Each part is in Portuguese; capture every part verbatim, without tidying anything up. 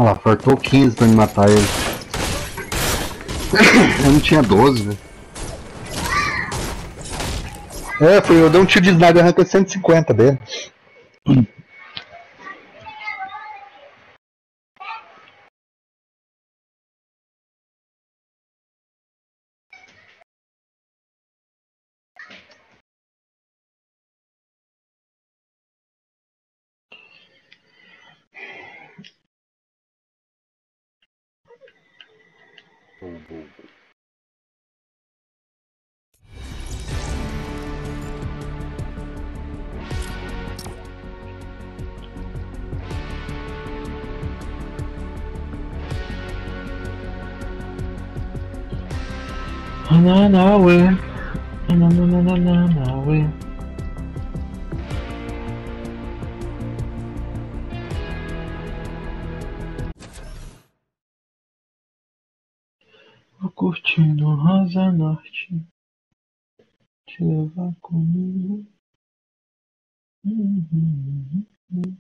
Olha lá, faltou quinze pra me matar ele. Eu não tinha doze, velho. É, foi, eu dei um tiro de sniper e arranquei cento e cinquenta dele. Hum. Ananawe, ananananawe. Vou curtindo Rosa Norte, te levar comigo. Uhum, uhum, uhum.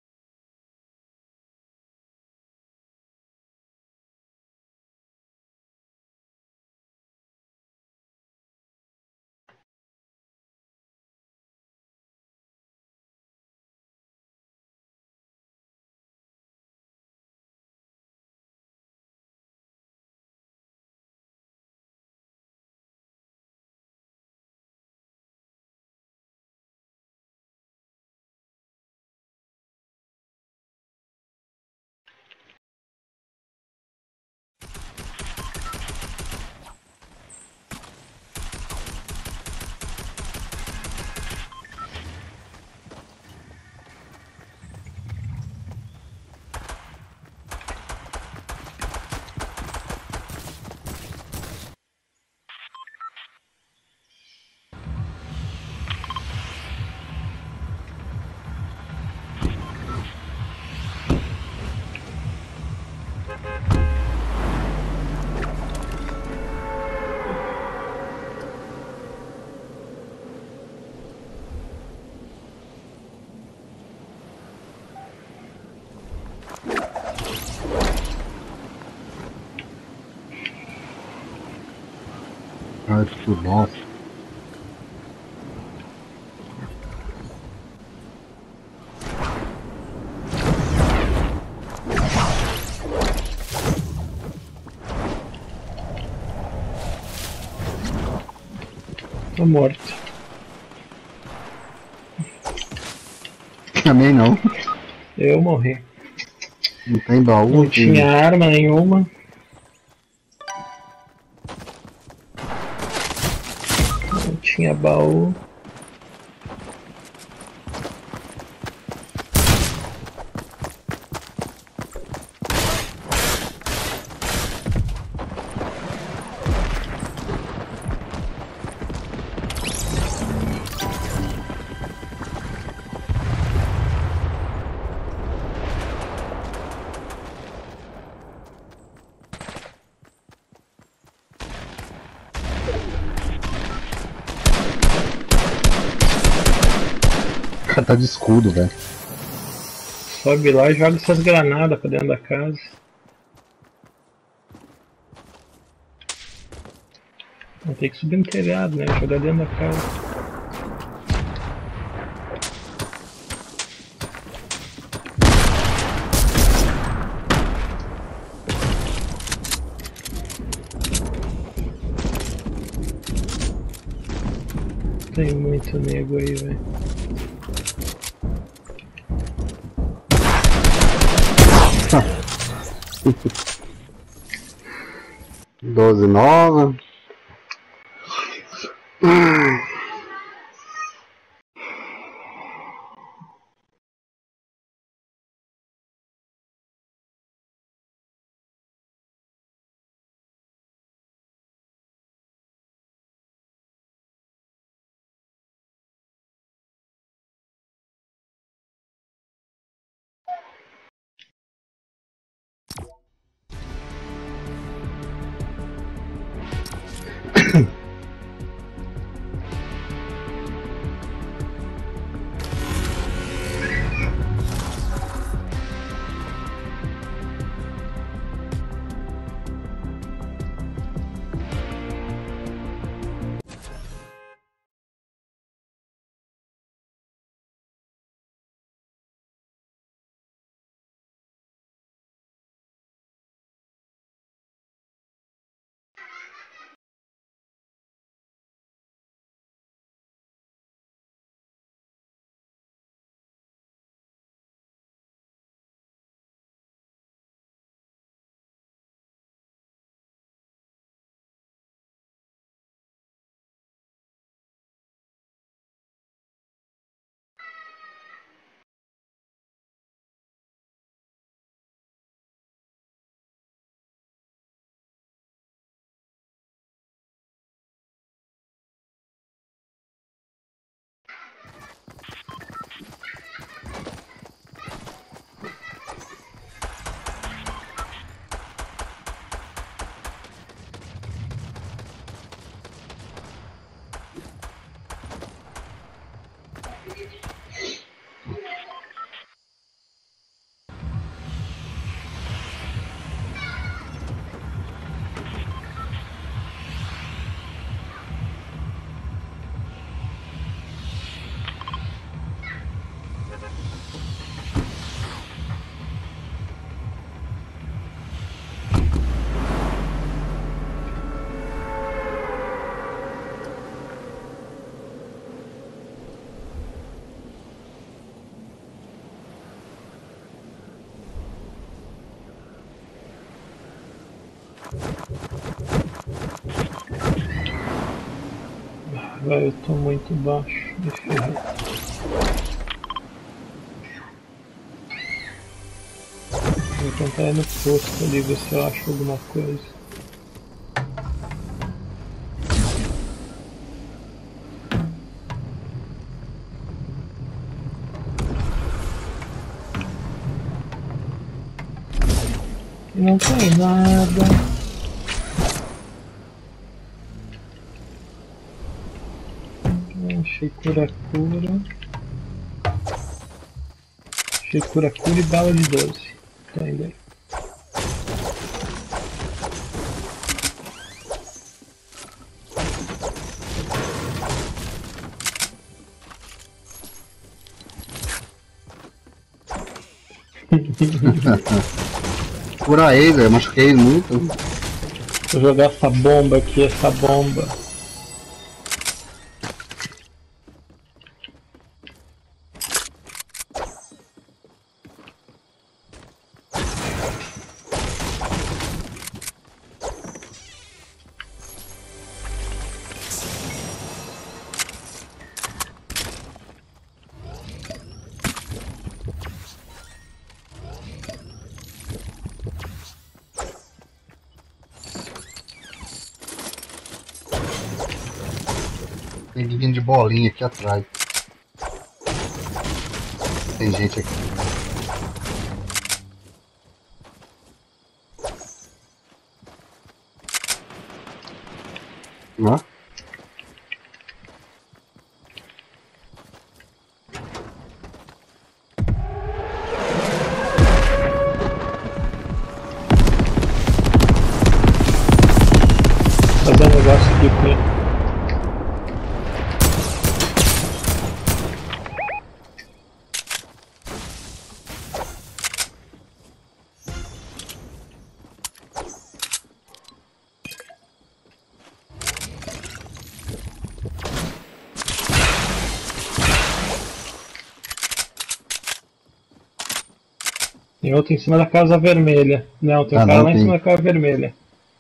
Ai, que nossa. Tô morto. Também não. Eu morri. Não tem baú. Não tem... tinha arma nenhuma. Não tinha baú. O cara tá de escudo, velho. Sobe lá e joga essas granadas pra dentro da casa. Vou ter que subir no telhado, né? Jogar dentro da casa. Tem muito nego aí, velho. doze nova. velho, eu tô muito baixo. Me ferrei. Vou tentar ir no posto ali, ver se eu acho alguma coisa. Não tem nada. Achei cura-cura. Achei cura-cura e bala de doze. Tá indo aí. Cura ele, velho. Machuquei ele muito. Vou jogar essa bomba aqui, essa bomba. Tem vindo de bolinha aqui atrás. Tem gente aqui. Ó. Tá dando negócio aqui com ele. Tem outro em cima da casa vermelha. Não, tem um Ah, cara não, lá em tem. cima da casa vermelha.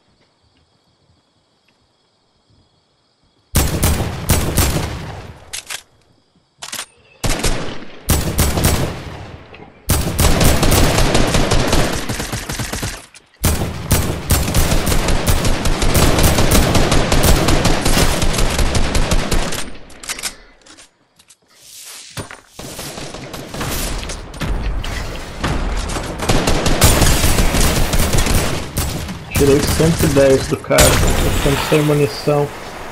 Tirei cento e dez do cara, tô ficando sem munição.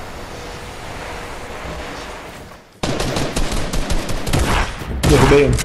Derrubei um.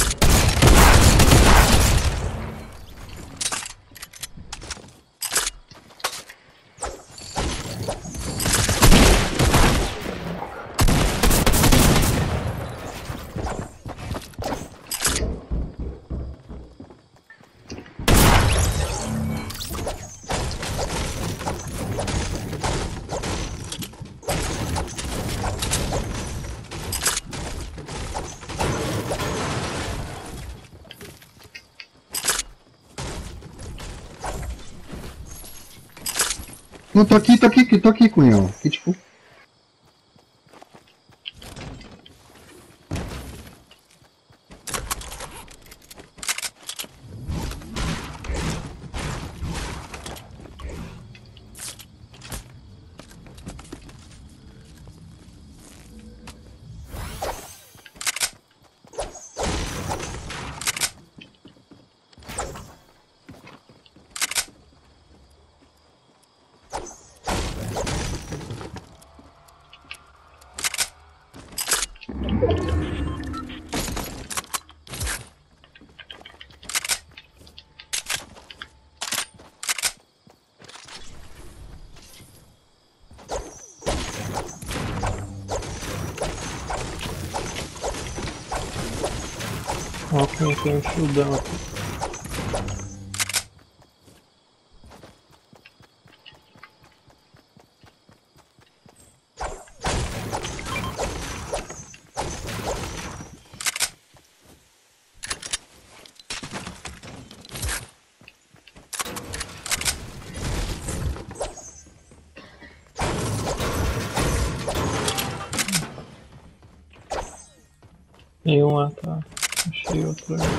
Não, tô aqui, tô aqui, tô aqui, cunhão. Que tipo. Ó, tem um shieldão aqui. Nenhum, ah tá. Achei outro ali.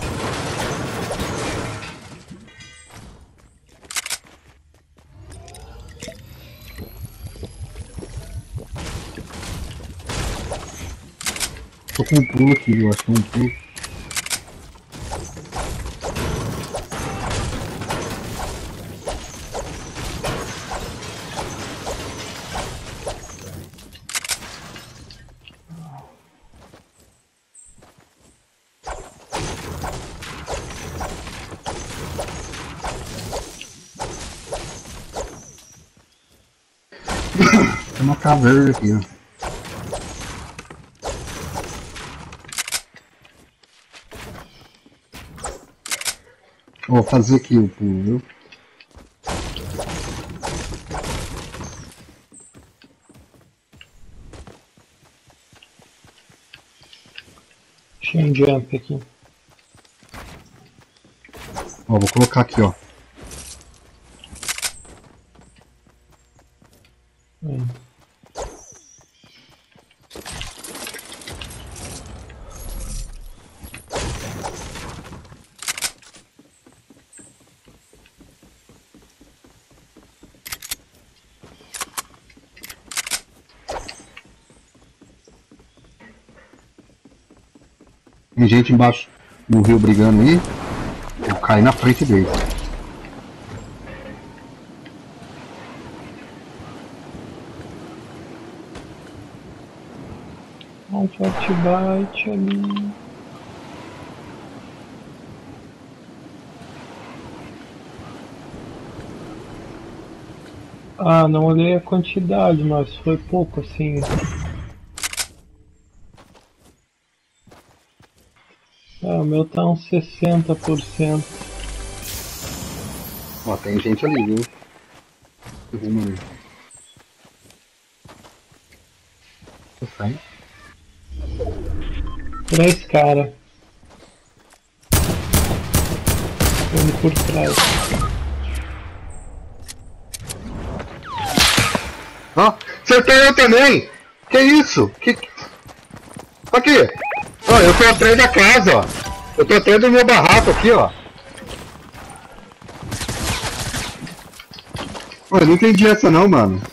Tô com um pulo aqui, eu acho que é um pulo. Tem uma caverna aqui, ó. Vou fazer aqui o pulo, viu? Achei um jump aqui. Ó, vou colocar aqui, ó. Hum. Tem gente embaixo no rio brigando aí. Eu caí na frente dele. Um forte bite ali. Ah, não olhei a quantidade, mas foi pouco assim. Ah, o meu tá uns sessenta por cento. Ó, tem gente ali, viu? Vamos ali. Sai. Três caras. Indo por trás. Ó, acertei eu também! Que isso? Que... Aqui! Ó, eu tô atrás da casa, ó. Eu tô atrás do meu barraco aqui, ó. Ó, eu não entendi essa não, mano.